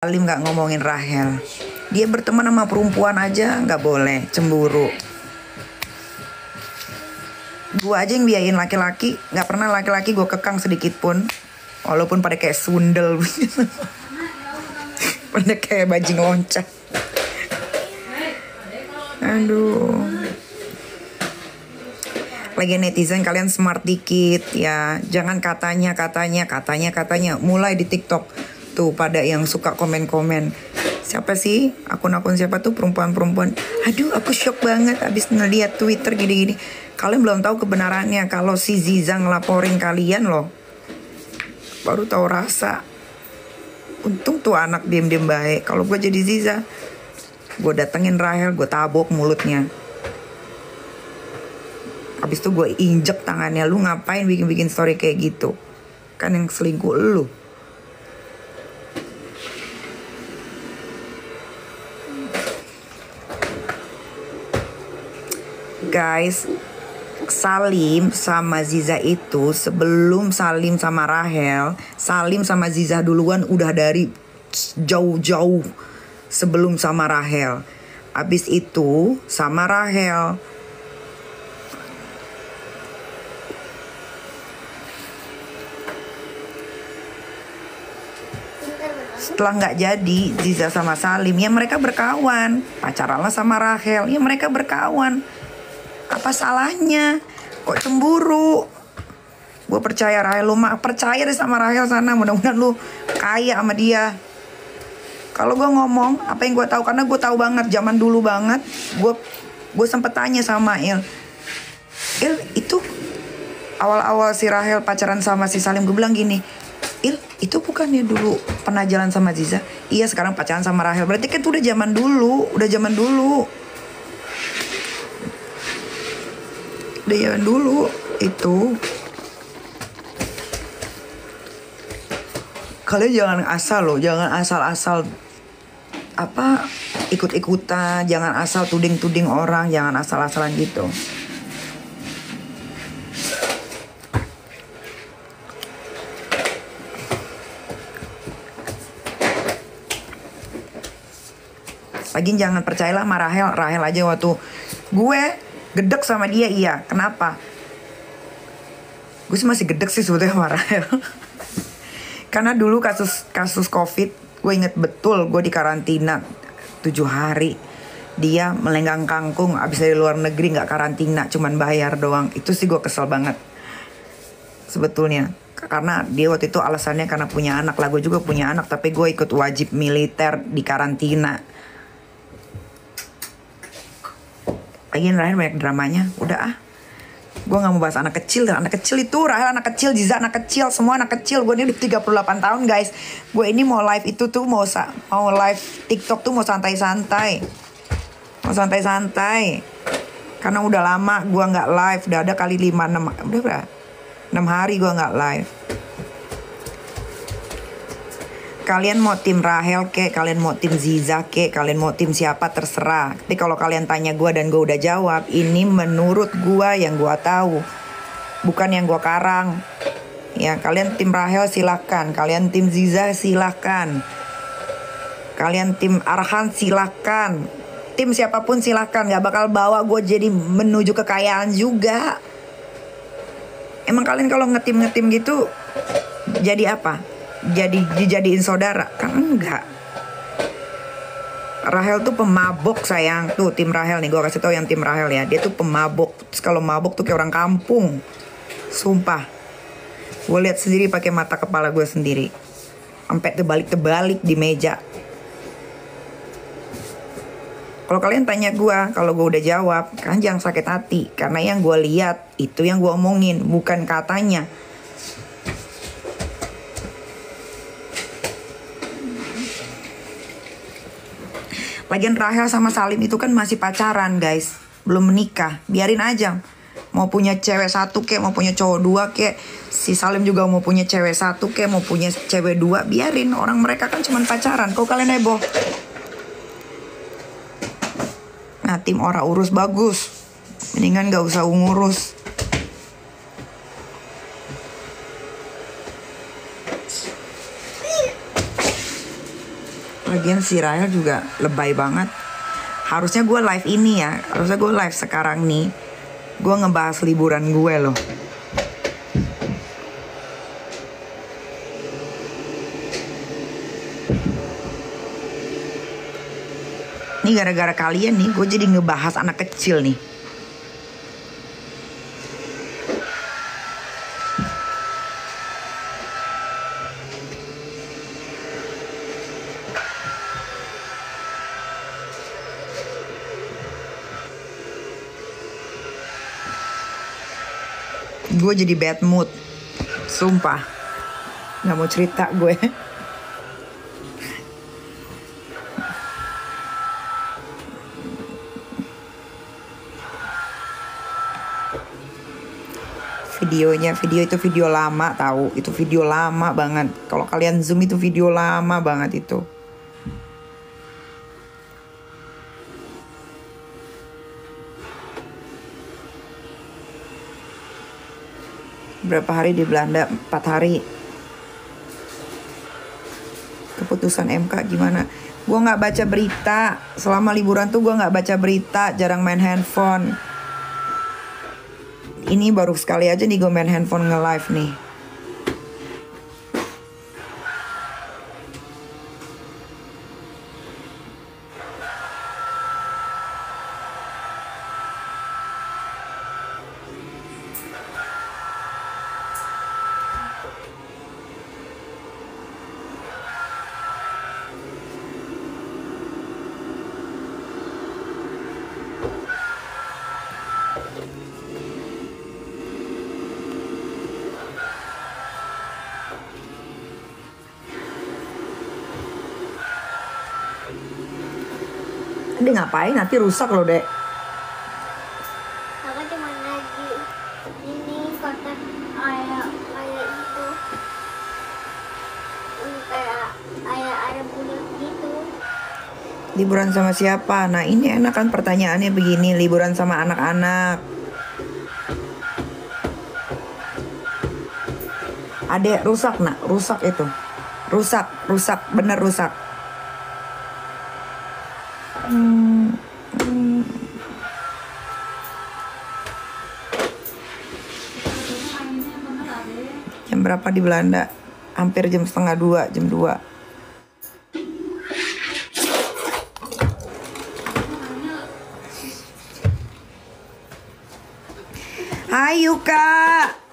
Salim nggak ngomongin Rahel. Dia berteman sama perempuan aja nggak boleh, cemburu. Gue aja yang biayain laki-laki, nggak pernah laki-laki gue kekang sedikit pun. Walaupun pada kayak sundel pada kayak bajing loncat. Aduh. Lagi netizen kalian smart dikit ya. Jangan katanya. Mulai di TikTok tuh pada yang suka komen-komen. Siapa sih? Akun-akun siapa tuh perempuan-perempuan. Aduh, aku shock banget abis ngeliat Twitter gini-gini. Kalian belum tahu kebenarannya kalau si Ziza ngelaporin kalian loh. Baru tahu rasa. Untung tuh anak diem-diem baik. Kalau gue jadi Ziza, gue datengin Rahel, gue tabok mulutnya. Habis itu gue injek tangannya. Lu ngapain bikin-bikin story kayak gitu? Kan yang selingkuh lu. Guys, Salim sama Ziza itu sebelum Salim sama Rahel, Salim sama Ziza duluan udah dari jauh-jauh sebelum sama Rahel. Abis itu sama Rahel. Setelah nggak jadi Ziza sama Salim, ya mereka berkawan. Pacaranlah sama Rahel, ya mereka berkawan. Apa salahnya? Kok cemburu? Gue percaya Rahel, lu mah percaya deh sama Rahel sana. Mudah-mudahan lu kaya sama dia. Kalau gue ngomong apa yang gue tahu, karena gue tahu banget zaman dulu banget. Gue sempet tanya sama Il, itu awal-awal si Rahel pacaran sama si Salim, gue bilang gini, Il, itu bukannya dulu pernah jalan sama Ziza? Iya, sekarang pacaran sama Rahel. Berarti kan itu udah zaman dulu. Udah zaman dulu itu. Kalian jangan asal loh, jangan asal-asal ikut-ikutan, jangan asal tuding-tuding orang, jangan asal-asalan gitu. Lagian jangan percayalah sama Rahel aja waktu gue gedek sama dia, iya. Kenapa? Gue sih masih gedek sih sebetulnya sama Rahel. Karena dulu kasus COVID, gue inget betul gue di karantina 7 hari. Dia melenggang kangkung abis dari luar negeri, gak karantina, cuman bayar doang. Itu sih gue kesel banget sebetulnya. Karena dia waktu itu alasannya karena punya anak lah. Gue juga punya anak, tapi gue ikut wajib militer di karantina. Lagian Rahel banyak dramanya. Udah gue gak mau bahas anak kecil. Anak kecil itu Rahel anak kecil, Ziza anak kecil, semua anak kecil. Gue ini udah 38 tahun guys. Gue ini mau live itu tuh mau live TikTok tuh mau santai-santai. Karena udah lama gue gak live. Udah ada kali 5-6 hari gue gak live. Kalian mau tim Rahel kek, kalian mau tim Ziza kek, kalian mau tim siapa terserah. Tapi kalau kalian tanya gue dan gue udah jawab, ini menurut gue yang gue tahu, bukan yang gue karang. Ya, kalian tim Rahel silahkan, kalian tim Ziza silahkan, kalian tim Arhan silahkan, tim siapapun silahkan. Gak bakal bawa gue jadi menuju kekayaan juga. Emang kalian kalau ngetim gitu jadi apa? Jadi dijadiin saudara? Kan enggak. Rahel tuh pemabok sayang. Tuh tim Rahel nih, gue kasih tau yang tim Rahel ya. Dia tuh pemabok. Terus kalau mabok tuh kayak orang kampung. Sumpah. Gue lihat sendiri pakai mata kepala gue sendiri. Sampai terbalik di meja. Kalau kalian tanya gue, kalau gue udah jawab, kan jangan sakit hati. Karena yang gue lihat itu yang gue omongin, bukan katanya. Lagian Rahel sama Salim itu kan masih pacaran guys, belum menikah. Biarin aja, mau punya cewek 1 kek, mau punya cowok 2 kek. Si Salim juga mau punya cewek 1 kek, mau punya cewek 2. Biarin, orang mereka kan cuma pacaran. Kok kalian heboh? Nah, tim ora urus bagus, mendingan gak usah ngurus. Lagian si Rahel juga lebay banget. Harusnya gue live ini ya. Harusnya gue live sekarang nih. Gue ngebahas liburan gue loh. Ini gara-gara kalian nih, gue jadi ngebahas anak kecil nih. Gue jadi bad mood. Sumpah. Gak mau cerita gue. Video itu video lama tahu. Itu video lama banget. Kalau kalian zoom itu video lama banget itu. Berapa hari di Belanda? 4 hari. Keputusan MK gimana? Gue nggak baca berita. Selama liburan tuh gue nggak baca berita. Jarang main handphone. Ini baru sekali aja nih gue main handphone nge-live nih. Dia ngapain? Nanti rusak loh, Dek. Aku cuma lagi ini kotak kayak itu. Kayak ada bulat gitu. Liburan sama siapa? Nah, ini enak kan pertanyaannya begini, liburan sama anak-anak. Adek rusak, Nak. Rusak itu. Rusak, bener rusak. Jam berapa di Belanda? Hampir jam 1:30, jam 2. Hai Yuka.